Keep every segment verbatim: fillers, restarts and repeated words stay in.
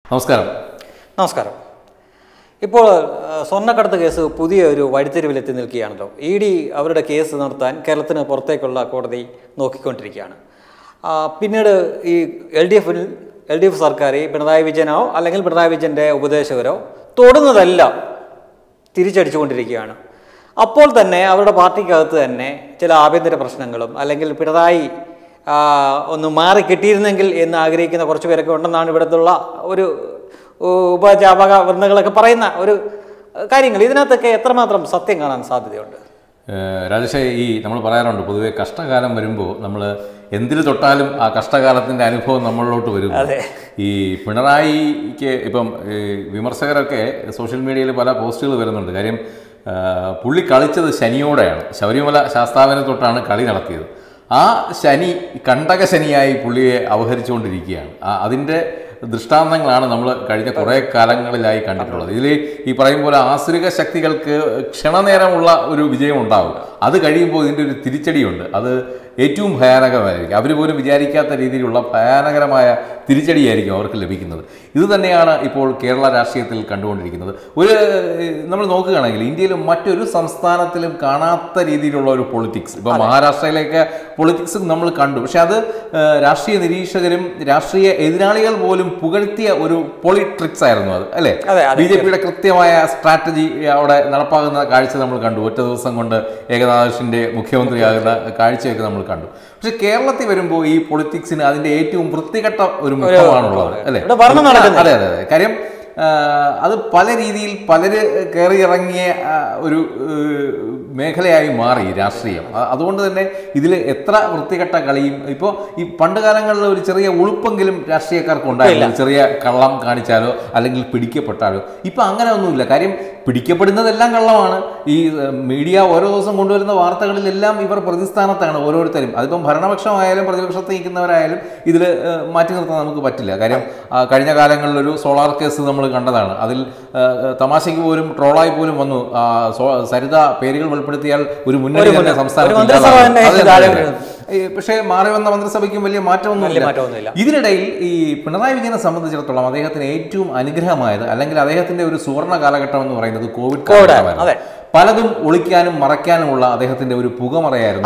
നമസ്കാരം. നമസ്കാരം. ഇപ്പോൾ സ്വർണ്ണക്കടത്ത് കേസ് പുതിയ ഒരു വഴിത്തിരിവിലെത്തി നിൽക്കുകയാണല്ലോ. ഇ ഡി അവരുടെ കേസ് നടത്താൻ കേരളത്തിന് പുറത്തേക്കുള്ള കോടതി നോക്കിക്കൊണ്ടിരിക്കുകയാണ്. പിന്നീട് ഈ എൽ ഡി എഫിൽ എൽ ഡി എഫ് സർക്കാർ പിണറായി വിജയനോ അല്ലെങ്കിൽ പിണറായി വിജയൻ്റെ ഉപദേശകരോ തൊടുന്നതെല്ലാം തിരിച്ചടിച്ചുകൊണ്ടിരിക്കുകയാണ്. അപ്പോൾ തന്നെ അവരുടെ പാർട്ടിക്കകത്ത് തന്നെ ചില ആഭ്യന്തര പ്രശ്നങ്ങളും അല്ലെങ്കിൽ പിണറായി ഒന്ന് മാറി കിട്ടിയിരുന്നെങ്കിൽ എന്ന് ആഗ്രഹിക്കുന്ന കുറച്ച് പേരൊക്കെ ഉണ്ടെന്നാണ് ഇവിടുത്തുള്ള ഒരു ഉപജാപക വൃന്ദങ്ങളൊക്കെ പറയുന്ന ഒരു കാര്യങ്ങൾ. ഇതിനകത്തൊക്കെ എത്രമാത്രം സത്യം കാണാൻ സാധ്യതയുണ്ട്? രാജേഷേ, ഈ നമ്മൾ പറയാറുണ്ട് പൊതുവെ കഷ്ടകാലം വരുമ്പോൾ നമ്മൾ എന്തിൽ തൊട്ടാലും ആ കഷ്ടകാലത്തിൻ്റെ അനുഭവം നമ്മളിലോട്ട് വരും. ഈ പിണറായിക്ക് ഇപ്പം വിമർശകരൊക്കെ സോഷ്യൽ മീഡിയയിൽ പല പോസ്റ്റുകൾ വരുന്നുണ്ട്. കാര്യം പുള്ളി കളിച്ചത് ശനിയോടെയാണ്. ശബരിമല ശാസ്താവിനെ തൊട്ടാണ് കളി നടത്തിയത്. ആ ശനി കണ്ടക ശനിയായി പുള്ളിയെ അവഹരിച്ചുകൊണ്ടിരിക്കുകയാണ്. അതിൻ്റെ ദൃഷ്ടാന്തങ്ങളാണ് നമ്മൾ കഴിഞ്ഞ കുറേ കാലങ്ങളിലായി കണ്ടിട്ടുള്ളത്. ഇതിൽ ഈ പറയും പോലെ ആസുരിക ശക്തികൾക്ക് ക്ഷണനേരമുള്ള ഒരു വിജയം ഉണ്ടാകും. അത് കഴിയുമ്പോൾ ഇതിൻ്റെ ഒരു തിരിച്ചടിയുണ്ട്. അത് ഏറ്റവും ഭയാനകമായിരിക്കും. അവർ പോലും വിചാരിക്കാത്ത രീതിയിലുള്ള ഭയാനകരമായ തിരിച്ചടിയായിരിക്കും അവർക്ക് ലഭിക്കുന്നത്. ഇത് തന്നെയാണ് ഇപ്പോൾ കേരള രാഷ്ട്രീയത്തിൽ കണ്ടുകൊണ്ടിരിക്കുന്നത്. ഒരു നമ്മൾ നോക്കുകയാണെങ്കിൽ ഇന്ത്യയിൽ മറ്റൊരു സംസ്ഥാനത്തിലും കാണാത്ത രീതിയിലുള്ള ഒരു പൊളിറ്റിക്സ്. ഇപ്പോൾ മഹാരാഷ്ട്രയിലേക്ക് പൊളിറ്റിക്സ് നമ്മൾ കണ്ടു. പക്ഷെ അത് രാഷ്ട്രീയ നിരീക്ഷകരും രാഷ്ട്രീയ എതിരാളികൾ പോലും പുകഴ്ത്തിയ ഒരു പൊളിട്രിക്സ് ആയിരുന്നു അത്, അല്ലേ? ബി ജെ പിയുടെ കൃത്യമായ സ്ട്രാറ്റജി അവിടെ നടപ്പാകുന്ന കാഴ്ച നമ്മൾ കണ്ടു. ഒറ്റ ദിവസം കൊണ്ട് ഏകനാഥിന്റെ മുഖ്യമന്ത്രിയാകുന്ന കാഴ്ചയൊക്കെ നമ്മൾ കണ്ടു. പക്ഷെ കേരളത്തിൽ വരുമ്പോൾ ഈ പൊളിറ്റിക്സിന് അതിന്റെ ഏറ്റവും വൃത്തികെട്ട ഒരു മുഖമാണുള്ളത്, അല്ലേ? അതെ അതെ അതെ കാര്യം അത് പല രീതിയിൽ പലര് കയറിയിറങ്ങിയ ഒരു മേഖലയായി മാറി രാഷ്ട്രീയം. അതുകൊണ്ട് തന്നെ ഇതിൽ എത്ര വൃത്തികെട്ട കളിയും ഇപ്പോൾ ഈ പണ്ട് കാലങ്ങളിൽ ഒരു ചെറിയ ഉളുപ്പെങ്കിലും രാഷ്ട്രീയക്കാർക്ക് ഉണ്ടായില്ല. ചെറിയ കള്ളം കാണിച്ചാലോ അല്ലെങ്കിൽ പിടിക്കപ്പെട്ടാലോ. ഇപ്പം അങ്ങനെ ഒന്നുമില്ല. കാര്യം പിടിക്കപ്പെടുന്നതെല്ലാം കള്ളമാണ്. ഈ മീഡിയ ഓരോ ദിവസം കൊണ്ടുവരുന്ന വാർത്തകളിലെല്ലാം ഇവർ പ്രതിസ്ഥാനത്താണ് ഓരോരുത്തരും. അതിപ്പം ഭരണപക്ഷമായാലും പ്രതിപക്ഷത്ത് നിൽക്കുന്നവരായാലും ഇതിൽ മാറ്റി നിർത്താൻ നമുക്ക് പറ്റില്ല. കാര്യം കഴിഞ്ഞ കാലങ്ങളിലൊരു സോളാർ കേസ് നമ്മൾ കണ്ടതാണ്. അതിൽ തമാശയ്ക്ക് പോലും ട്രോളായി പോലും വന്നു. സരിത പേരുകൾ വെളിപ്പെടുത്തിയാൽ ഒരു മുന്നണി തന്നെ സംസ്ഥാനത്ത്. പക്ഷേ മാറി വന്ന മന്ത്രിസഭയ്ക്കും വലിയ മാറ്റമൊന്നുമില്ല. ഇതിനിടയിൽ ഈ പിണറായി വിജയനെ സംബന്ധിച്ചിടത്തോളം അദ്ദേഹത്തിന് ഏറ്റവും അനുഗ്രഹമായത് അല്ലെങ്കിൽ അദ്ദേഹത്തിന്റെ ഒരു സുവർണ്ണ കാലഘട്ടം എന്ന് പറയുന്നത് കോവിഡ് കാലഘട്ടമായിരുന്നു. പലതും ഒളിക്കാനും മറയ്ക്കാനുമുള്ള അദ്ദേഹത്തിന്റെ ഒരു പുകമറയായിരുന്നു.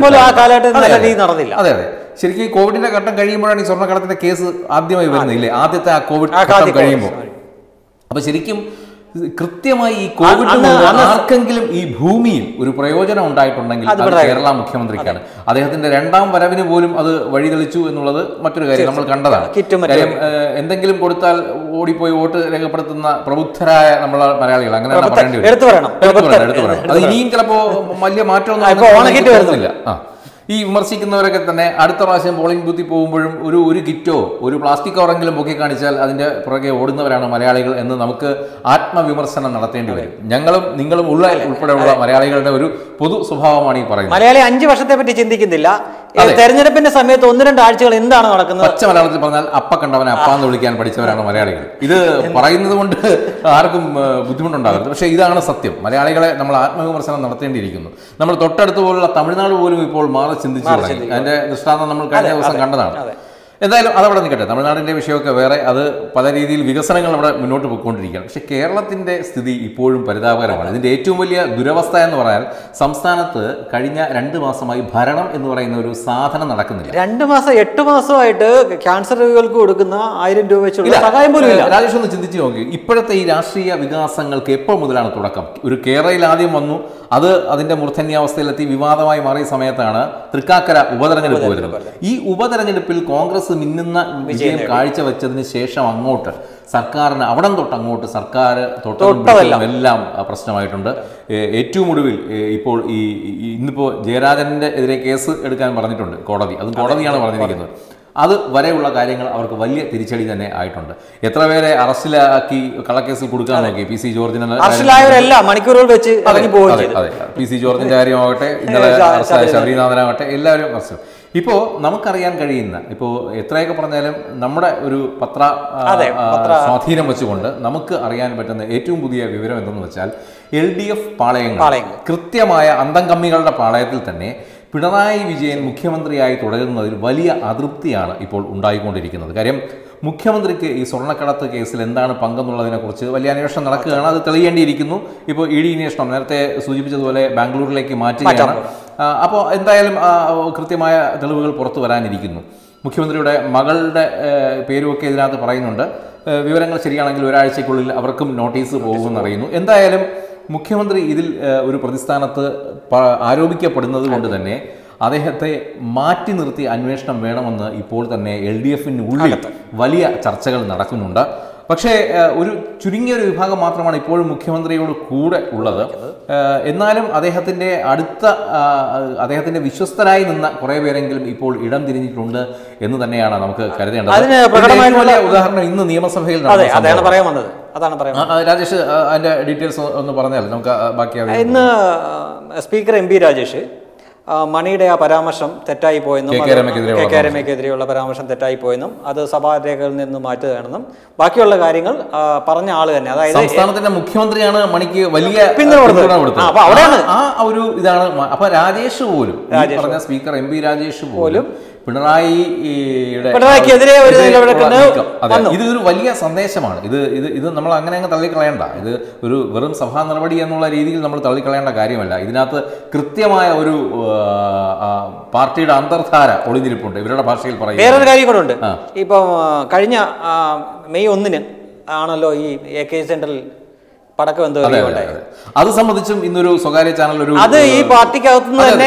അതെ അതെ ശരിക്കും ഈ കോവിഡിന്റെ ഘട്ടം കഴിയുമ്പോഴാണ് ഈ സ്വർണ്ണക്കടത്തിന്റെ കേസ് ആദ്യമായി വരുന്നില്ലേ? ആദ്യത്തെ ആ കോവിഡ് ഘട്ടം കഴിയുമ്പോൾ. അപ്പൊ ശരിക്കും കൃത്യമായി ഈ കോവിഡ് ആർക്കെങ്കിലും ഈ ഭൂമിയിൽ ഒരു പ്രയോജനം ഉണ്ടായിട്ടുണ്ടെങ്കിൽ അത് കേരള മുഖ്യമന്ത്രിക്കാണ്. അദ്ദേഹത്തിന്റെ രണ്ടാം വരവിന് പോലും അത് വഴിതെളിച്ചു എന്നുള്ളത് മറ്റൊരു കാര്യം നമ്മൾ കണ്ടതാണ്. കാര്യം എന്തെങ്കിലും കൊടുത്താൽ ഓടിപ്പോയി വോട്ട് രേഖപ്പെടുത്തുന്ന പ്രബുദ്ധരായ നമ്മളെ മലയാളികൾ, അങ്ങനെയാണ് പറയേണ്ടി വരും. എടുത്തു പറയണം. അത് ഇനിയും ചിലപ്പോ വലിയ മാറ്റമൊന്നും വരുന്നില്ല. ആ ഈ വിമർശിക്കുന്നവരൊക്കെ തന്നെ അടുത്ത പ്രാവശ്യം പോളിംഗ് ബൂത്തിൽ പോകുമ്പോഴും ഒരു ഒരു കിറ്റോ ഒരു പ്ലാസ്റ്റിക് കവറെങ്കിലും പൊക്കി കാണിച്ചാൽ അതിൻ്റെ പുറകെ ഓടുന്നവരാണ് മലയാളികൾ എന്ന് നമുക്ക് ആത്മവിമർശനം നടത്തേണ്ടി വരും. ഞങ്ങളും നിങ്ങളും ഉള്ള ഉൾപ്പെടെയുള്ള മലയാളികളുടെ ഒരു പൊതു സ്വഭാവമാണ് ഈ പറയുന്നത്. മലയാളി അഞ്ച് വർഷത്തെ പറ്റി ചിന്തിക്കുന്നില്ല. തെരഞ്ഞെടുപ്പിന്റെ സമയത്ത് ഒന്ന് രണ്ട് ആഴ്ചകൾ എന്താണ് നടക്കുന്നത്? പച്ച മലയാളത്തിൽ പറഞ്ഞാൽ അപ്പ കണ്ടവനെ അപ്പാന്ന് വിളിക്കാൻ പഠിച്ചവരാണ് മലയാളികൾ. ഇത് പറയുന്നത് കൊണ്ട് ആർക്കും ബുദ്ധിമുട്ടുണ്ടാകരുത്. പക്ഷേ ഇതാണ് സത്യം. മലയാളികളെ നമ്മൾ ആത്മവിമർശനം നടത്തേണ്ടിയിരിക്കുന്നു. നമ്മൾ തൊട്ടടുത്ത് പോലുള്ള തമിഴ്നാട് പോലും ഇപ്പോൾ മാറി ചിന്തിച്ചു തുടങ്ങി. അതിന്റെ ദൃഷ്ടാന്തം നമ്മൾ കഴിഞ്ഞ ദിവസം കണ്ടതാണ്. എന്തായാലും അതവിടെ നിൽക്കട്ടെ. തമിഴ്നാടിൻ്റെ വിഷയമൊക്കെ വേറെ. അത് പല രീതിയിൽ വികസനങ്ങൾ അവിടെ മുന്നോട്ട് പോയിക്കൊണ്ടിരിക്കുകയാണ്. പക്ഷേ കേരളത്തിൻ്റെ സ്ഥിതി ഇപ്പോഴും പരിതാപകരമാണ്. ഇതിൻ്റെ ഏറ്റവും വലിയ ദുരവസ്ഥ എന്ന് പറഞ്ഞാൽ സംസ്ഥാനത്ത് കഴിഞ്ഞ രണ്ട് മാസമായി ഭരണം എന്ന് പറയുന്ന ഒരു സാധനം നടക്കുന്നില്ല. രണ്ട് മാസം എട്ട് മാസമായിട്ട് ക്യാൻസർ രോഗികൾക്ക് കൊടുക്കുന്ന ആയിരം രൂപ വെച്ചുള്ള സഹായം പോലും ഇല്ല. രാജേഷ് ഒന്ന് ചിന്തിച്ച് നോക്കി. ഇപ്പോഴത്തെ ഈ രാഷ്ട്രീയ വികാസങ്ങൾക്ക് എപ്പോൾ മുതലാണ് തുടക്കം? ഒരു കേരളയിൽ ആദ്യം വന്നു, അത് അതിൻ്റെ മൂർധന്യാവസ്ഥയിലെത്തി വിവാദമായി മാറിയ സമയത്താണ് തൃക്കാക്കര ഉപതെരഞ്ഞെടുപ്പ് വരുന്നത്. ഈ ഉപതെരഞ്ഞെടുപ്പിൽ കോൺഗ്രസ് മിന്നുന്ന വിജയം കാഴ്ചവെച്ചതിന് ശേഷം അങ്ങോട്ട് സർക്കാരിന് അവിടം തൊട്ട് അങ്ങോട്ട് സർക്കാർ തൊട്ടെല്ലാം എല്ലാം പ്രശ്നമായിട്ടുണ്ട്. ഏറ്റവും ഒടുവിൽ ഇപ്പോൾ ഈ ഇന്നിപ്പോൾ ജയരാജന്റെ എതിരെ കേസ് എടുക്കാൻ പറഞ്ഞിട്ടുണ്ട് കോടതി. അത് കോടതിയാണ് പറഞ്ഞിരിക്കുന്നത്. അത് വരെയുള്ള കാര്യങ്ങൾ അവർക്ക് വലിയ തിരിച്ചടി തന്നെ ആയിട്ടുണ്ട്. എത്ര പേരെ അറസ്റ്റിലാക്കി കള്ളക്കേസിൽ കൊടുക്കാൻ നോക്കി. പി സി ജോർജിനെ മണിക്കൂറുകൾ വെച്ച് അതെ പി സി ജോർജിന്റെ കാര്യമാകട്ടെ, ഇന്നലെ ശബരിനാഥനാകട്ടെ, എല്ലാവരും അറസ്റ്റ്. ഇപ്പോൾ നമുക്കറിയാൻ കഴിയുന്ന, ഇപ്പോൾ എത്രയൊക്കെ പറഞ്ഞാലും നമ്മുടെ ഒരു പത്ര സ്വാധീനം വെച്ചുകൊണ്ട് നമുക്ക് അറിയാൻ പറ്റുന്ന ഏറ്റവും പുതിയ വിവരം എന്തെന്ന് വെച്ചാൽ എൽ ഡി എഫ് പാളയങ്ങൾ, കൃത്യമായ അന്തംകമ്മികളുടെ പാളയത്തിൽ തന്നെ പിണറായി വിജയൻ മുഖ്യമന്ത്രിയായി തുടരുന്നതിൽ വലിയ അതൃപ്തിയാണ് ഇപ്പോൾ ഉണ്ടായിക്കൊണ്ടിരിക്കുന്നത്. കാര്യം മുഖ്യമന്ത്രിക്ക് ഈ സ്വർണ്ണക്കടത്ത് കേസിൽ എന്താണ് പങ്കെന്നുള്ളതിനെക്കുറിച്ച് വലിയ അന്വേഷണം നടക്കുകയാണ്. അത് തെളിയേണ്ടിയിരിക്കുന്നു. ഇപ്പോൾ ഇ ഡി അന്വേഷണം നേരത്തെ സൂചിപ്പിച്ചതുപോലെ ബാംഗ്ലൂരിലേക്ക് മാറ്റുകയാണ്. അപ്പോൾ എന്തായാലും കൃത്യമായ തെളിവുകൾ പുറത്തു വരാനിരിക്കുന്നു. മുഖ്യമന്ത്രിയുടെ മകളുടെ പേരുമൊക്കെ ഇതിനകത്ത് പറയുന്നുണ്ട്. വിവരങ്ങൾ ശരിയാണെങ്കിൽ ഒരാഴ്ചയ്ക്കുള്ളിൽ അവർക്കും നോട്ടീസ് പോകുമെന്നറിയുന്നു. എന്തായാലും മുഖ്യമന്ത്രി ഇതിൽ ഒരു പ്രതിസ്ഥാനത്ത് ആരോപിക്കപ്പെടുന്നത് കൊണ്ട് തന്നെ അദ്ദേഹത്തെ മാറ്റി നിർത്തി അന്വേഷണം വേണമെന്ന് ഇപ്പോൾ തന്നെ എൽ ഡി എഫിന് ഉള്ളിൽ വലിയ ചർച്ചകൾ നടക്കുന്നുണ്ട്. പക്ഷേ ഒരു ചുരുങ്ങിയൊരു വിഭാഗം മാത്രമാണ് ഇപ്പോഴും മുഖ്യമന്ത്രിയോട് കൂടെ ഉള്ളത്. എന്നാലും അദ്ദേഹത്തിൻ്റെ അടുത്ത അദ്ദേഹത്തിൻ്റെ വിശ്വസ്തരായി നിന്ന കുറേ പേരെങ്കിലും ഇപ്പോൾ ഇടം തിരിഞ്ഞിട്ടുണ്ട് എന്ന് തന്നെയാണ് നമുക്ക് കരുതേണ്ടത്. വലിയ ഉദാഹരണം ഇന്ന് നിയമസഭയിൽ രാജേഷ് അതിന്റെ ഡീറ്റെയിൽസ് ഒന്ന് പറഞ്ഞാൽ നമുക്ക് ബാക്കി. ഇന്ന് സ്പീക്കർ എം പി രാജേഷ് മണിയുടെ ആ പരാമർശം തെറ്റായി പോയെന്നും കെ കെ രമയ്ക്കെതിരെയുള്ള പരാമർശം തെറ്റായി പോയെന്നും അത് സഭാരേഖകളിൽ നിന്ന് മാറ്റുകയാണെന്നും ബാക്കിയുള്ള കാര്യങ്ങൾ പറഞ്ഞ ആള് തന്നെ, അതായത് സംസ്ഥാനത്തിന്റെ മുഖ്യമന്ത്രിയാണ് മണിക്ക് വലിയ പിന്തുണ കൊടുത്തത്. ആ ഒരു ഇതാണ്. അപ്പൊ രാജേഷ് പോലും പറഞ്ഞ സ്പീക്കർ എം പി രാജേഷ് പോലും പിണറായിയുടെ പിണറായിക്കെതിരെ ഒരു ഇതൊരു വലിയ സന്ദേശമാണ്. ഇത് ഇത് ഇത് നമ്മൾ അങ്ങനെ അങ്ങ് തള്ളിക്കളയേണ്ട. ഇത് ഒരു വെറും സഭാ നടപടി എന്നുള്ള രീതിയിൽ നമ്മൾ തള്ളിക്കളയേണ്ട കാര്യമല്ല. ഇതിനകത്ത് കൃത്യമായ ഒരു പാർട്ടിയുടെ അന്തർധാര ഒളിഞ്ഞിരിപ്പുണ്ട്. ഇവരുടെ ഭാഷയിൽ പറയുന്നത് വേറൊരു കാര്യം കൂടെ ഉണ്ട്. ഇപ്പം കഴിഞ്ഞ മെയ് ഒന്നിന് ആണല്ലോ ഈ എ കെ സെന്ററിൽ പടക്കം എന്തോ അത് സംബന്ധിച്ചും ഇന്നൊരു സ്വകാര്യ ചാനൽ ഒരു അത് ഈ പാർട്ടിക്കകത്തുനിന്ന് തന്നെ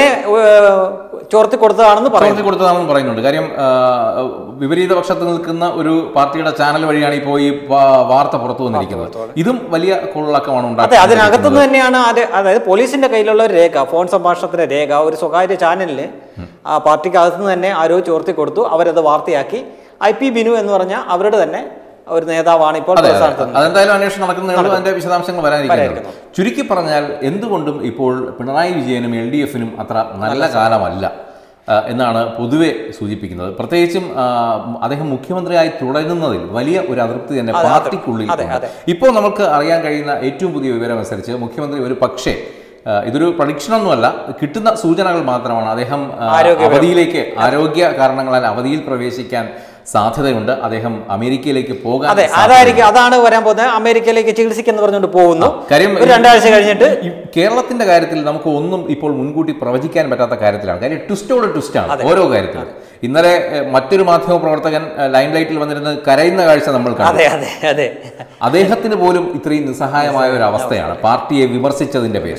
ചോർത്തി കൊടുത്തതാണെന്ന് ചോർത്തി കൊടുത്തതാണെന്ന് പറയുന്നുണ്ട്. കാര്യം വിപരീത പക്ഷത്ത് നിൽക്കുന്ന ഒരു പാർട്ടിയുടെ ചാനൽ വഴിയാണ് ഇപ്പോൾ ഈ വാർത്ത പുറത്തു വന്നിരിക്കുന്നത്. ഇതും വലിയ കൊള്ളക്കമാണ് ഉണ്ടാക്കുന്നത്. അതിനകത്തുനിന്ന് തന്നെയാണ് അതായത് പോലീസിന്റെ കയ്യിലുള്ള ഒരു രേഖ, ഫോൺ സംഭാഷണത്തിന്റെ രേഖ ഒരു സ്വകാര്യ ചാനലിന് ആ പാർട്ടിക്കകത്തുനിന്ന് തന്നെ ആരോ ചോർത്തി കൊടുത്തു. അവരത് വാർത്തയാക്കി. ഐ പി ബിനു എന്ന് പറഞ്ഞ അവരുടെ തന്നെ ഒരു നേതാവാണ് ഇപ്പോൾ. അതെന്തായാലും അന്വേഷണം നടക്കുന്നതുകൊണ്ട് അതിന്റെ വിശദാംശങ്ങൾ വരാനിരിക്കുന്നു. ചുരുക്കി പറഞ്ഞാൽ എന്തുകൊണ്ടും ഇപ്പോൾ പിണറായി വിജയനും എൽ ഡി എഫിനും അത്ര നല്ല കാലമല്ല എന്നാണ് പൊതുവെ സൂചിപ്പിക്കുന്നത്. പ്രത്യേകിച്ചും അദ്ദേഹം മുഖ്യമന്ത്രിയായി തുടരുന്നതിൽ വലിയ ഒരു അതൃപ്തി തന്നെ പാർട്ടിക്കുള്ളിൽ. ഇപ്പോൾ നമുക്ക് അറിയാൻ കഴിയുന്ന ഏറ്റവും പുതിയ വിവരം അനുസരിച്ച് മുഖ്യമന്ത്രി ഒരു പക്ഷേ, ഇതൊരു പ്രഡിക്ഷനൊന്നുമല്ല, കിട്ടുന്ന സൂചനകൾ മാത്രമാണ്, അദ്ദേഹം അവധിയിലേക്ക് ആരോഗ്യ കാരണങ്ങളാൽ അവധിയിൽ പ്രവേശിക്കാൻ സാധ്യതയുണ്ട്. അദ്ദേഹം അമേരിക്കയിലേക്ക് പോകാൻ അതായിരിക്കും അതാണ് വരാൻ പോകുന്നത്. അമേരിക്കയിലേക്ക് ചികിത്സിക്കെന്ന് പറഞ്ഞുകൊണ്ട് പോകുന്നു. കാര്യം രണ്ടാഴ്ച കഴിഞ്ഞിട്ട് കേരളത്തിന്റെ കാര്യത്തിൽ നമുക്ക് ഒന്നും ഇപ്പോൾ മുൻകൂട്ടി പ്രവചിക്കാൻ പറ്റാത്ത കാര്യത്തിലാണ്. കാര്യം ട്വിസ്റ്റോട് ട്വിസ്റ്റാണ് ഓരോ കാര്യത്തിലും. ഇന്നലെ മറ്റൊരു മാധ്യമ പ്രവർത്തകൻ ലൈം ലൈറ്റിൽ വന്നിരുന്ന് കരയുന്ന കാഴ്ച നമ്മൾ കണ്ടു. അദ്ദേഹത്തിന് പോലും ഇത്രയും നിസ്സഹായമായ ഒരു അവസ്ഥയാണ് പാർട്ടിയെ വിമർശിച്ചതിന്റെ പേരിൽ.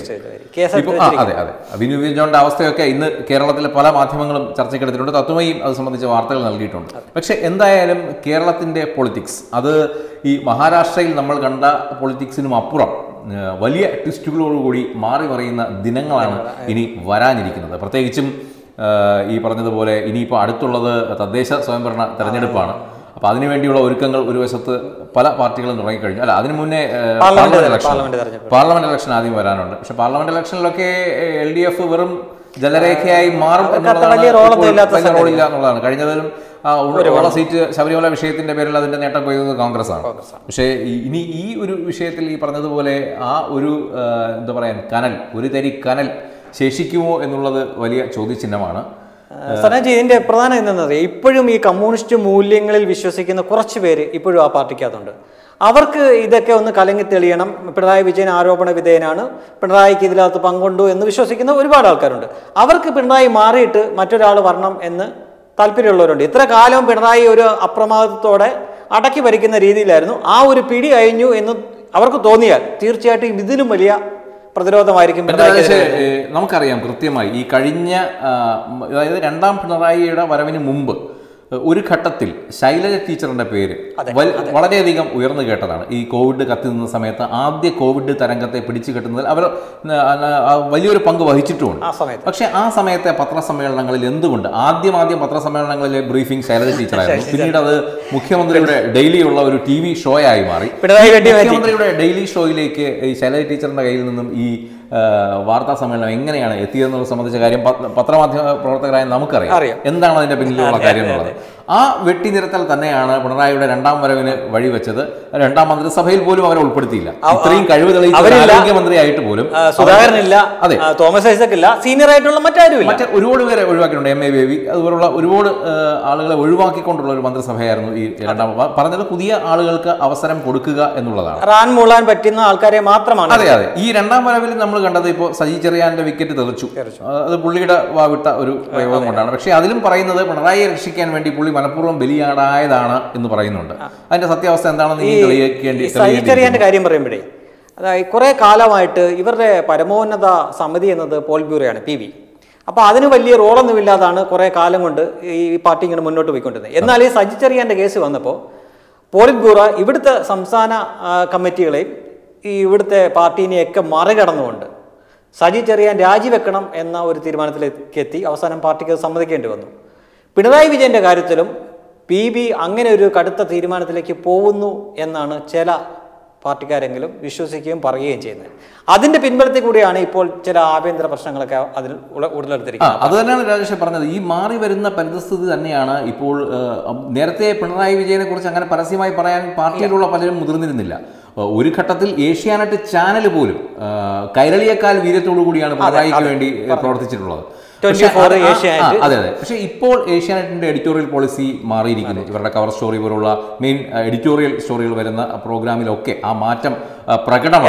അതെ അതെ വിനു വിജോന്റെ അവസ്ഥയൊക്കെ ഇന്ന് കേരളത്തിലെ പല മാധ്യമങ്ങളും ചർച്ചയ്ക്കെടുത്തിട്ടുണ്ട്. തത്വമയും അത് സംബന്ധിച്ച വാർത്തകൾ നൽകിയിട്ടുണ്ട്. പക്ഷെ എന്തായാലും കേരളത്തിന്റെ പൊളിറ്റിക്സ് അത് ഈ മഹാരാഷ്ട്രയിൽ നമ്മൾ കണ്ട പൊളിറ്റിക്സിനും അപ്പുറം വലിയ ട്വിസ്റ്റുകളോടുകൂടി മാറി മറിയുന്ന ദിനങ്ങളാണ് ഇനി വരാനിരിക്കുന്നത്. പ്രത്യേകിച്ചും ഈ പറഞ്ഞതുപോലെ ഇനിയിപ്പോൾ അടുത്തുള്ളത് തദ്ദേശ സ്വയംഭരണ തെരഞ്ഞെടുപ്പാണ്. അപ്പോൾ അതിനുവേണ്ടിയുള്ള ഒരുക്കങ്ങൾ ഒരു വശത്ത് പല പാർട്ടികളും തുടങ്ങിക്കഴിഞ്ഞു. അല്ല, അതിനു മുന്നേ പാർലമെന്റ് ഇലക്ഷൻ പാർലമെന്റ് ഇലക്ഷൻ ആദ്യം വരാനുണ്ട്. പക്ഷെ പാർലമെന്റ് ഇലക്ഷനിലൊക്കെ എൽ ഡി എഫ് വെറും ജലരേഖയായി മാറും എന്നുള്ളതാണ്, റോളില്ല എന്നുള്ളതാണ്. കഴിഞ്ഞതിലും ഉള്ള സീറ്റ് ശബരിമല വിഷയത്തിന്റെ പേരിൽ അതിന്റെ നേട്ടം കൊയ്യുന്നത് കോൺഗ്രസ് ആണ്. പക്ഷേ ഇനി ഈ ഒരു വിഷയത്തിൽ ഈ പറഞ്ഞതുപോലെ ആ ഒരു എന്താ പറയാൻ കനൽ, ഒരു തരി കനൽ ശേഷിക്കുമോ എന്നുള്ളത് വലിയ ചോദ്യചിഹ്നമാണ്. സനാജി, ഇതിന്റെ പ്രധാനം എന്താണെന്ന് അറിയാം, ഇപ്പോഴും ഈ കമ്മ്യൂണിസ്റ്റ് മൂല്യങ്ങളിൽ വിശ്വസിക്കുന്ന കുറച്ച് പേര് ഇപ്പോഴും ആ പാർട്ടിക്കകത്തുണ്ട്. അവർക്ക് ഇതൊക്കെ ഒന്ന് കലങ്ങി തെളിയണം, പിണറായി വിജയൻ ആരോപണ വിധേയനാണ്, പിണറായിക്ക് ഇതിനകത്ത് പങ്കുണ്ടോ എന്ന് വിശ്വസിക്കുന്ന ഒരുപാട് ആൾക്കാരുണ്ട്. അവർക്ക് പിണറായി മാറിയിട്ട് മറ്റൊരാൾ വരണം എന്ന് താല്പര്യമുള്ളവരുണ്ട്. ഇത്ര കാലം പിണറായി ഒരു അപ്രമാദത്തോടെ അടക്കി ഭരിക്കുന്ന രീതിയിലായിരുന്നു. ആ ഒരു പിടി കഴിഞ്ഞു എന്ന് അവർക്ക് തോന്നിയാൽ തീർച്ചയായിട്ടും ഇതിലും വലിയ പ്രതിരോധമായിരിക്കും. നമുക്കറിയാം കൃത്യമായി ഈ കഴിഞ്ഞ അതായത് രണ്ടാം പിണറായിയുടെ വരവിന് മുമ്പ് ഒരു ഘട്ടത്തിൽ ശൈലജ ടീച്ചറിന്റെ പേര് വളരെയധികം ഉയർന്നു കേട്ടതാണ്. ഈ കോവിഡ് കത്തി നിന്ന സമയത്ത് ആദ്യ കോവിഡ് തരംഗത്തെ പിടിച്ചു കെട്ടുന്നതിൽ അവർ വലിയൊരു പങ്ക് വഹിച്ചിട്ടുമുണ്ട്. പക്ഷെ ആ സമയത്തെ പത്രസമ്മേളനങ്ങളിൽ എന്തുകൊണ്ട് ആദ്യം ആദ്യം പത്രസമ്മേളനങ്ങളിലെ ബ്രീഫിംഗ് ശൈലജ ടീച്ചറായിരുന്നു. പിന്നീട് അത് മുഖ്യമന്ത്രിയുടെ ഡെയിലി ഉള്ള ഒരു ടി വി ഷോ ആയി മാറി. മുഖ്യമന്ത്രിയുടെ ഡെയിലി ഷോയിലേക്ക് ഈ ശൈലജ ടീച്ചറിന്റെ കയ്യിൽ നിന്നും ഈ വാർത്താ സമ്മേളനം എങ്ങനെയാണ് എത്തിയതെന്നുള്ളത് സംബന്ധിച്ച കാര്യം പത്രമാധ്യമ പ്രവർത്തകരായ നമുക്കറിയാം എന്താണ് അതിന്റെ പിന്നിലുള്ള കാര്യം എന്നുള്ളത്. ആ വെട്ടിനിരത്തൽ തന്നെയാണ് പിണറായിയുടെ രണ്ടാം വരവിന് വഴിവെച്ചത്. രണ്ടാം മന്ത്രിസഭയിൽ പോലും അവരെ ഉൾപ്പെടുത്തിയില്ല. ഇത്രയും കഴിവ് തെളിയിച്ച ആരോഗ്യമന്ത്രിയായിട്ട് പോലും സുധാകരനില്ല, അതെ, തോമസ് ഐസക് ഇല്ല, സീനിയർ ആയിട്ടുള്ള മറ്റാരും മറ്റേ ഒരുപാട് പേരെ ഒഴിവാക്കിയിട്ടുണ്ട്. എം എ ബേബി അതുപോലുള്ള ഒരുപാട് ആളുകളെ ഒഴിവാക്കിക്കൊണ്ടുള്ള ഒരു മന്ത്രിസഭയായിരുന്നു ഈ രണ്ടാം. പറഞ്ഞത് പുതിയ ആളുകൾക്ക് അവസരം കൊടുക്കുക എന്നുള്ളതാണ്. റാൻ മൂളാൻ പറ്റുന്ന ആൾക്കാരെ മാത്രമാണ്. അതെ അതെ ഈ രണ്ടാം വരവിൽ നമ്മൾ കണ്ടത് ഇപ്പോൾ സജി ചെറിയാന്റെ വിക്കറ്റ് തെറിച്ചു. അത് പുള്ളിയുടെ വാവിട്ട ഒരു പ്രയോഗം കൊണ്ടാണ്. പക്ഷേ അതിലും പറയുന്നത് പിണറായിയെ രക്ഷിക്കാൻ വേണ്ടി പുള്ളി മനഃപൂർവ്വം ബലിയാടായതാണ് എന്ന് പറയുന്നുണ്ട്. അതിന്റെ സത്യാവസ്ഥ എന്താണെന്ന് ഈ തെളിയിക്കേണ്ടി സജി ചെറിയാന്റെ കാര്യം പറയുമ്പോഴേ, അതായത് കുറെ കാലമായിട്ട് ഇവരുടെ പരമോന്നത സമിതി എന്നത് പോളിറ്റ് ബ്യൂറോയാണ്, പി ബി. അപ്പോൾ അതിന് വലിയ റോളൊന്നുമില്ലാതാണ് കുറേ കാലം കൊണ്ട് ഈ പാർട്ടി ഇങ്ങനെ മുന്നോട്ട് പോയിക്കൊണ്ടിരുന്നത്. എന്നാൽ ഈ സജി ചെറിയാന്റെ കേസ് വന്നപ്പോൾ പോളിറ്റ് ബ്യൂറോ ഇവിടുത്തെ സംസ്ഥാന കമ്മിറ്റികളെയും ഈ ഇവിടുത്തെ പാർട്ടീനെയൊക്കെ മറികടന്നുകൊണ്ട് സജി ചെറിയാൻ രാജിവെക്കണം എന്ന ഒരു തീരുമാനത്തിലേക്ക് എത്തി. അവസാനം പാർട്ടിക്ക് സമ്മതിക്കേണ്ടി വന്നു. പിണറായി വിജയൻ്റെ കാര്യത്തിലും പി ബി അങ്ങനെ ഒരു കടുത്ത തീരുമാനത്തിലേക്ക് പോകുന്നു എന്നാണ് ചില പാർട്ടിക്കാരെങ്കിലും വിശ്വസിക്കുകയും പറയുകയും ചെയ്യുന്നത്. അതിന്റെ പിൻബലത്തിൽ കൂടിയാണ് ഇപ്പോൾ ചില ആഭ്യന്തര പ്രശ്നങ്ങളൊക്കെ അതിൽ ഉടലെടുത്തിരിക്കുന്നത്. അത് തന്നെയാണ് രാജേഷ് പറഞ്ഞത്. ഈ മാറി വരുന്ന പരിസ്ഥിതി തന്നെയാണ് ഇപ്പോൾ. നേരത്തെ പിണറായി വിജയനെ കുറിച്ച് അങ്ങനെ പരസ്യമായി പറയാൻ പാർട്ടിയിലുള്ള പലരും മുതിർന്നിരുന്നില്ല. ഒരു ഘട്ടത്തിൽ ഏഷ്യാനെറ്റ് ചാനൽ പോലും കൈരളിയേക്കാൾ വീര്യത്തോടു കൂടിയാണ് പിണറായിക്ക് വേണ്ടി പ്രവർത്തിച്ചിട്ടുള്ളത്. അതെ അതെ പക്ഷേ ഇപ്പോൾ ഏഷ്യാനെറ്റിന്റെ എഡിറ്റോറിയൽ പോളിസി മാറിയിരിക്കുന്നു. ഇവരുടെ കവർ സ്റ്റോറി പോലുള്ള മെയിൻ എഡിറ്റോറിയൽ സ്റ്റോറികൾ വരുന്ന പ്രോഗ്രാമിലൊക്കെ ആ മാറ്റം പ്രകടമാണ്.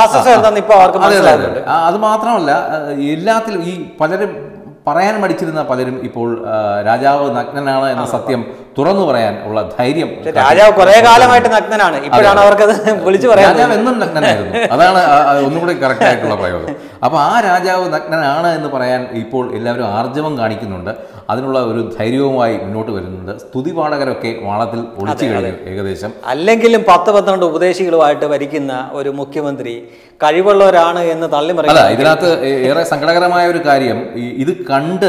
അത് മാത്രമല്ല എല്ലാത്തിലും ഈ പലരും പറയാൻ മടിച്ചിരുന്ന പലരും ഇപ്പോൾ രാജാവ് നഗ്നനാണ് എന്ന സത്യം തുറന്നു പറയാൻ ഉള്ള ധൈര്യം. രാജാവ് കുറെ കാലമായിട്ട് നഗ്നനാണ്, ഇപ്പോഴാണ് അവർക്കത് വിളിച്ചു പറയാൻ. രാജാവ് എന്നും നഗ്നനായിരുന്നു, അതാണ് ഒന്നുകൂടി കറക്റ്റ് ആയിട്ടുള്ള പ്രയോഗം. അപ്പോൾ ആ രാജാവ് നഗ്നനാണ് എന്ന് പറയാൻ ഇപ്പോൾ എല്ലാവരും ആർജവം കാണിക്കുന്നുണ്ട്. അതിനുള്ള ഒരു ധൈര്യവുമായി മുന്നോട്ട് വരുന്നുണ്ട്. സ്തുതിപാഠകരൊക്കെ വാളത്തിൽ ഒളിച്ചു കഴിഞ്ഞു ഏകദേശം. അല്ലെങ്കിലും പത്ത് പന്ത്രണ്ട് ഉപദേശികളുമായിട്ട് ഭരിക്കുന്ന ഒരു മുഖ്യമന്ത്രി കഴിവുള്ളവരാണ് എന്ന് തള്ളി മറിയും. അല്ല, ഇതിനകത്ത് ഏറെ സങ്കടകരമായ ഒരു കാര്യം, ഇത് കണ്ട്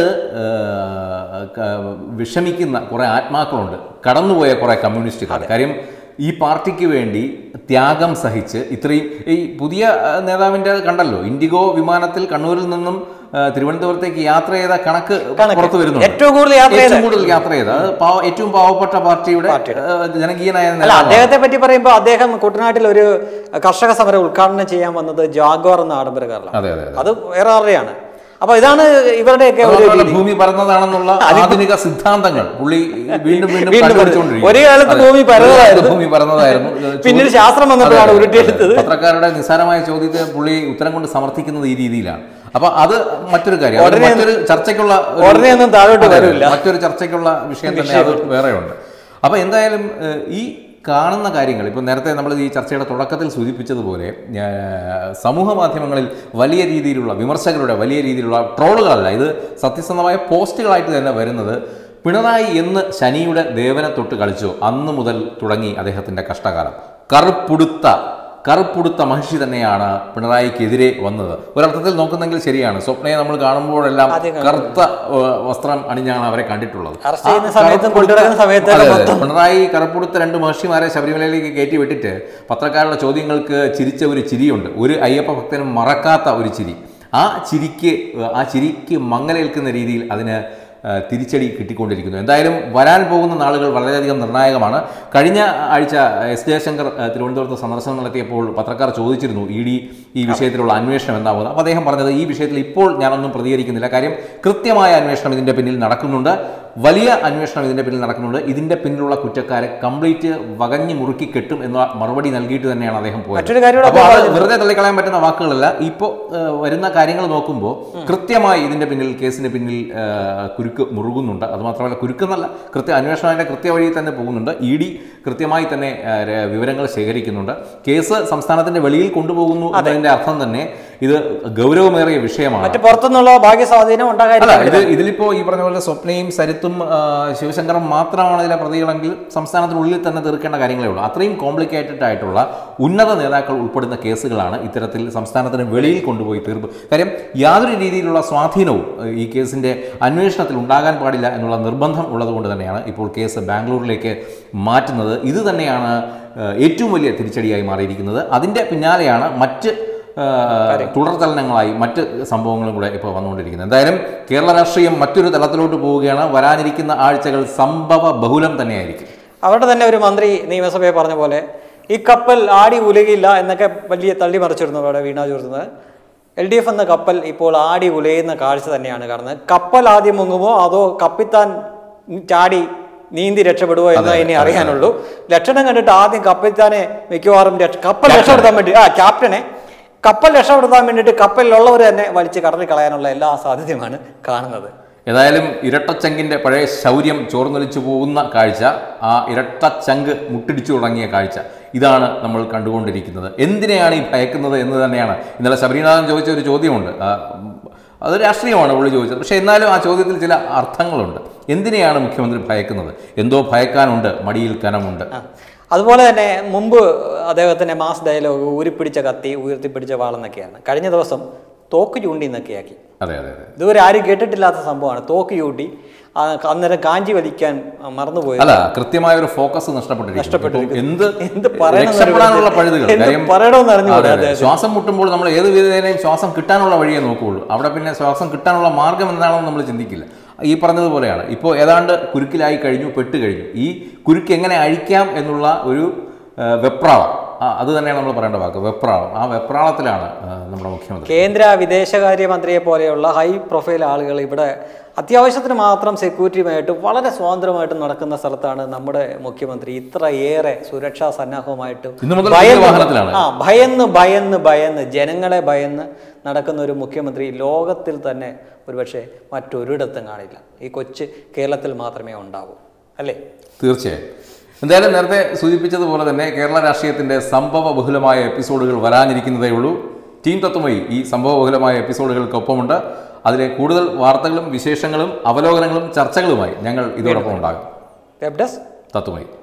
വിഷമിക്കുന്ന കുറെ ആത്മാക്കളുണ്ട്, കടന്നുപോയ കുറെ കമ്മ്യൂണിസ്റ്റുകാർ. കാര്യം ഈ പാർട്ടിക്ക് വേണ്ടി ത്യാഗം സഹിച്ച് ഇത്രയും ഈ പുതിയ നേതാവിൻ്റെ കണ്ടല്ലോ, ഇൻഡിഗോ വിമാനത്തിൽ കണ്ണൂരിൽ നിന്നും തിരുവനന്തപുരത്തേക്ക് യാത്ര ചെയ്ത കണക്ക് പുറത്തു വരുന്നുണ്ട്. ഏറ്റവും കൂടുതൽ യാത്ര ചെയ്ത ഏറ്റവും പാവപ്പെട്ട പാർട്ടിയുടെ ജനകീയനായ അദ്ദേഹത്തെ പറ്റി പറയുമ്പോൾ അദ്ദേഹം കുട്ടനാട്ടിൽ ഒരു കർഷക സമരം ഉദ്ഘാടനം ചെയ്യാൻ വന്നത് ജാഗ്വാർ എന്ന ആഡംബര കാറിലാണ്. അതെ അതെ അത് വേറെ ആരുടെയാണ്. അപ്പൊ ഇതാണ് ഇവരുടെയൊക്കെ ഭൂമി പറന്നതാണെന്നുള്ള ആധുനിക സിദ്ധാന്തങ്ങൾ പുള്ളി വീണ്ടും വീണ്ടും ഒരു കാലത്ത് ഭൂമി പരന്നതായിരുന്നു ഭൂമി പരന്നതായിരുന്നു പിന്നീട് ശാസ്ത്രം വന്നപ്പോഴാണ് ഉരുട്ടിയെടുത്തത്. പത്രക്കാരുടെ നിസ്സാരമായ ചോദ്യത്തെ പുള്ളി ഉത്തരം കൊണ്ട് സമർത്ഥിക്കുന്നത് ഈ രീതിയിലാണ്. അപ്പൊ അത് മറ്റൊരു കാര്യം, മറ്റൊരു ചർച്ചയ്ക്കുള്ള മറ്റൊരു ചർച്ചയ്ക്കുള്ള വിഷയം തന്നെ അത് വേറെയുണ്ട്. അപ്പൊ എന്തായാലും ഈ കാണുന്ന കാര്യങ്ങൾ ഇപ്പോൾ നേരത്തെ നമ്മൾ ഈ ചർച്ചയുടെ തുടക്കത്തിൽ സൂചിപ്പിച്ചതുപോലെ സമൂഹ മാധ്യമങ്ങളിൽ വലിയ രീതിയിലുള്ള വിമർശകരുടെ വലിയ രീതിയിലുള്ള ട്രോളുകളല്ല, ഇത് സത്യസന്ധമായ പോസ്റ്റുകളായിട്ട് തന്നെ വരുന്നത്. പിണറായി എന്ന് ശനിയുടെ ദേവനെ തൊട്ട് കളിച്ചോ അന്ന് മുതൽ തുടങ്ങി അദ്ദേഹത്തിൻ്റെ കഷ്ടകാലം. കറുപ്പുടുത്ത കറുപ്പുടുത്ത മഹിഷി തന്നെയാണ് പിണറായിക്കെതിരെ വന്നത്. ഒരർത്ഥത്തിൽ നോക്കുന്നെങ്കിൽ ശരിയാണ്. സ്വപ്നയെ നമ്മൾ കാണുമ്പോഴെല്ലാം കറുത്ത വസ്ത്രം അണിഞ്ഞാണ് അവരെ കണ്ടിട്ടുള്ളത്. പിണറായി കറുപ്പുടുത്ത രണ്ട് മഹിഷിമാരെ ശബരിമലയിലേക്ക് കയറ്റി വിട്ടിട്ട് പത്രക്കാരുടെ ചോദ്യങ്ങൾക്ക് ചിരിച്ച ഒരു ചിരിയുണ്ട്, ഒരു അയ്യപ്പ ഭക്തനും മറക്കാത്ത ഒരു ചിരി. ആ ചിരിക്ക് ആ ചിരിക്ക് മങ്ങലേൽക്കുന്ന രീതിയിൽ അതിന് തിരിച്ചടി കിട്ടിക്കൊണ്ടിരിക്കുന്നു. എന്തായാലും വരാൻ പോകുന്ന നാളുകൾ വളരെയധികം നിർണായകമാണ്. കഴിഞ്ഞ ആഴ്ച എസ് ജയശങ്കർ തിരുവനന്തപുരത്ത് സന്ദർശനം നടത്തിയപ്പോൾ പത്രക്കാർ ചോദിച്ചിരുന്നു ഇ ഡി ഈ വിഷയത്തിലുള്ള അന്വേഷണം എന്താകുന്നത്. അപ്പോൾ അദ്ദേഹം പറഞ്ഞത് ഈ വിഷയത്തിൽ ഇപ്പോൾ ഞാനൊന്നും പ്രതികരിക്കുന്നില്ല, കാര്യം കൃത്യമായ അന്വേഷണം ഇതിൻ്റെ പിന്നിൽ നടക്കുന്നുണ്ട്, വലിയ അന്വേഷണം ഇതിൻ്റെ പിന്നിൽ നടക്കുന്നുണ്ട്, ഇതിൻ്റെ പിന്നിലുള്ള കുറ്റക്കാരെ കംപ്ലീറ്റ് വകഞ്ഞു മുറുക്കി കെട്ടും എന്ന മറുപടി നൽകിയിട്ട് തന്നെയാണ് അദ്ദേഹം പോയത്. അപ്പോൾ അത് വെറുതെ തള്ളിക്കളയാൻ പറ്റുന്ന വാക്കുകളല്ല. ഇപ്പോൾ വരുന്ന കാര്യങ്ങൾ നോക്കുമ്പോൾ കൃത്യമായി ഇതിൻ്റെ പിന്നിൽ കേസിന് പിന്നിൽ കുരുക്ക് മുറുകുന്നുണ്ട്. അതുമാത്രമല്ല, കുരുക്കെന്നല്ല, കൃത്യ അന്വേഷണം അതിൻ്റെ കൃത്യവഴി തന്നെ പോകുന്നുണ്ട്. ഇ ഡി കൃത്യമായി തന്നെ വിവരങ്ങൾ ശേഖരിക്കുന്നുണ്ട്. കേസ് സംസ്ഥാനത്തിൻ്റെ വെളിയിൽ കൊണ്ടുപോകുന്നു എന്നതിൻ്റെ അർത്ഥം തന്നെ ഇത് ഗൗരവമേറിയ വിഷയമാണ്. പുറത്തുനിന്നുള്ള ഭാഗ്യസ്വാധീനം ഉണ്ടാകാനില്ല. ഇത് ഇതിലിപ്പോൾ ഈ പറഞ്ഞ പോലെ സ്വപ്നയും സരിത്തും ശിവശങ്കറും മാത്രമാണ് ഇതിലെ പ്രതികളെങ്കിൽ സംസ്ഥാനത്തിനുള്ളിൽ തന്നെ തീർക്കേണ്ട കാര്യങ്ങളേ ഉള്ളൂ. അത്രയും കോംപ്ലിക്കേറ്റഡ് ആയിട്ടുള്ള ഉന്നത നേതാക്കൾ ഉൾപ്പെടുന്ന കേസുകളാണ് ഇത്തരത്തിൽ സംസ്ഥാനത്തിന് വെളിയിൽ കൊണ്ടുപോയി തീർപ്പ്. കാര്യം യാതൊരു രീതിയിലുള്ള സ്വാധീനവും ഈ കേസിൻ്റെ അന്വേഷണത്തിൽ ഉണ്ടാകാൻ പാടില്ല എന്നുള്ള നിർബന്ധം ഉള്ളതുകൊണ്ട് തന്നെയാണ് ഇപ്പോൾ കേസ് ബാംഗ്ലൂരിലേക്ക് മാറ്റുന്നത്. ഇത് തന്നെയാണ് ഏറ്റവും വലിയ തിരിച്ചടിയായി മാറിയിരിക്കുന്നത്. അതിൻ്റെ പിന്നാലെയാണ് മറ്റ് തുടർചലനങ്ങളായി മറ്റ് സംഭവങ്ങളും കൂടെ ഇപ്പോൾ വന്നുകൊണ്ടിരിക്കുന്നത്. എന്തായാലും കേരള രാഷ്ട്രീയം മറ്റൊരു തലത്തിലോട്ട് പോവുകയാണ്. വരാനിരിക്കുന്ന ആഴ്ചകൾ സംഭവ ബഹുലം തന്നെയായിരിക്കും. അവിടെ തന്നെ ഒരു മന്ത്രി നിയമസഭയെ പറഞ്ഞ പോലെ ഈ കപ്പൽ ആടി ഉലകില്ല എന്നൊക്കെ വലിയ തള്ളി മറിച്ചിരുന്നു അവിടെ വീണ ചോർത്തുന്നത്. എൽ ഡി എഫ് എന്ന കപ്പൽ ഇപ്പോൾ ആടി ഉലയുന്ന കാഴ്ച തന്നെയാണ് കാണുന്നത്. കപ്പൽ ആദ്യം മുങ്ങുമോ അതോ കപ്പിത്താൻ ചാടി നീന്തി രക്ഷപ്പെടുവോ എന്ന് ഇനി അറിയാനുള്ളൂ. ലക്ഷണം കണ്ടിട്ട് ആദ്യം കപ്പിത്താനെ മിക്കവാറും കപ്പൽ രക്ഷപ്പെടുത്താൻ വേണ്ടി ആ ക്യാപ്റ്റനെ കപ്പൽ രക്ഷപ്പെടുത്താൻ വേണ്ടിയിട്ട് കപ്പലിലുള്ളവർ തന്നെ വലിച്ച് കടലിൽ കളയാനുള്ള എല്ലാ സാധ്യതയുമാണ് കാണുന്നത്. ഏതായാലും ഇരട്ടച്ചങ്കിൻ്റെ പഴയ ശൗര്യം ചോർന്നൊലിച്ചു പോകുന്ന കാഴ്ച, ആ ഇരട്ടച്ചങ്ക് മുട്ടിടിച്ചു തുടങ്ങിയ കാഴ്ച, ഇതാണ് നമ്മൾ കണ്ടുകൊണ്ടിരിക്കുന്നത്. എന്തിനെയാണ് ഈ ഭയക്കുന്നത് എന്ന് തന്നെയാണ് ഇന്നലെ ശബരിനാഥൻ ചോദിച്ച ഒരു ചോദ്യമുണ്ട്. അത് രാഷ്ട്രീയമാണ് പുള്ളി ചോദിച്ചത്. പക്ഷേ എന്നാലും ആ ചോദ്യത്തിൽ ചില അർത്ഥങ്ങളുണ്ട്. എന്തിനെയാണ് മുഖ്യമന്ത്രി ഭയക്കുന്നത്? എന്തോ ഭയക്കാനുണ്ട്, മടിയിൽ കനമുണ്ട്. അതുപോലെ തന്നെ മുമ്പ് അദ്ദേഹത്തിൻ്റെ മാസ് ഡയലോഗ് ഊരിപ്പിടിച്ച കത്തി ഉയർത്തിപ്പിടിച്ച വാളെന്നൊക്കെയാണ്. കഴിഞ്ഞ ദിവസം തോക്ക് ചൂണ്ടി എന്നൊക്കെയാക്കി. അതെ അതെ അതെ ഇതുവരെ ആരും കേട്ടിട്ടില്ലാത്ത സംഭവമാണ്. തോക്ക് ചൂണ്ടി അന്നേരം കാഞ്ചി വലിക്കാൻ മറന്നുപോയി. അല്ല, കൃത്യമായ ഒരു ഫോക്കസ് നഷ്ടപ്പെട്ടിരിക്കുന്നു. എന്ത് എന്ത് രക്ഷപ്പെടാനുള്ള പഴുതുകൾ, പറയണമെന്ന് അറിഞ്ഞുകൂടാ. ശ്വാസം മുട്ടുമ്പോൾ നമ്മൾ ഏത് വിധേനയും ശ്വാസം കിട്ടാനുള്ള വഴിയേ നോക്കുകയുള്ളൂ. അവിടെ പിന്നെ ശ്വാസം കിട്ടാനുള്ള മാർഗം എന്താണെന്ന് നമ്മൾ ചിന്തിക്കില്ല. ഈ പറഞ്ഞതുപോലെയാണ് ഇപ്പോൾ ഏതാണ്ട് കുരുക്കിലായി കഴിഞ്ഞു, പെട്ട് കഴിഞ്ഞു. ഈ കുരുക്ക് എങ്ങനെ അഴിക്കാം എന്നുള്ള ഒരു വെപ്രാളം, അത് തന്നെയാണ് നമ്മൾ പറയേണ്ട വാക്ക്, വെപ്രാളം. ആ വെപ്രാളത്തിലാണ് നമ്മുടെ മുഖ്യമന്ത്രി. കേന്ദ്ര വിദേശകാര്യമന്ത്രിയെ പോലെയുള്ള ഹൈ പ്രൊഫൈൽ ആളുകൾ ഇവിടെ അത്യാവശ്യത്തിന് മാത്രം സെക്യൂരിറ്റിയുമായിട്ട് വളരെ സ്വതന്ത്രമായിട്ട് നടക്കുന്ന സ്ഥലത്താണ് നമ്മുടെ മുഖ്യമന്ത്രി ഇത്രയേറെ സുരക്ഷാ സന്നാഹവുമായിട്ട് ആ ഭയന്ന് ഭയന്ന് ഭയന്ന് ജനങ്ങളെ ഭയന്ന് നടക്കുന്ന ഒരു മുഖ്യമന്ത്രി ലോകത്തിൽ തന്നെ ഒരുപക്ഷെ മറ്റൊരിടത്തും കാണില്ല. ഈ കൊച്ചു കേരളത്തിൽ മാത്രമേ ഉണ്ടാവൂ, അല്ലേ? തീർച്ചയായും. എന്തായാലും നേരത്തെ സൂചിപ്പിച്ചതുപോലെ തന്നെ കേരള രാഷ്ട്രീയത്തിൻ്റെ സംഭവ ബഹുലമായ എപ്പിസോഡുകൾ വരാനിരിക്കുന്നതേ ഉള്ളൂ. ടീം തത്വമയി ഈ സംഭവ ബഹുലമായ എപ്പിസോഡുകൾക്കൊപ്പമുണ്ട്. അതിലെ കൂടുതൽ വാർത്തകളും വിശേഷങ്ങളും അവലോകനങ്ങളും ചർച്ചകളുമായി ഞങ്ങൾ ഇതോടൊപ്പം ഉണ്ടാകും. Web desk Tatwamayi.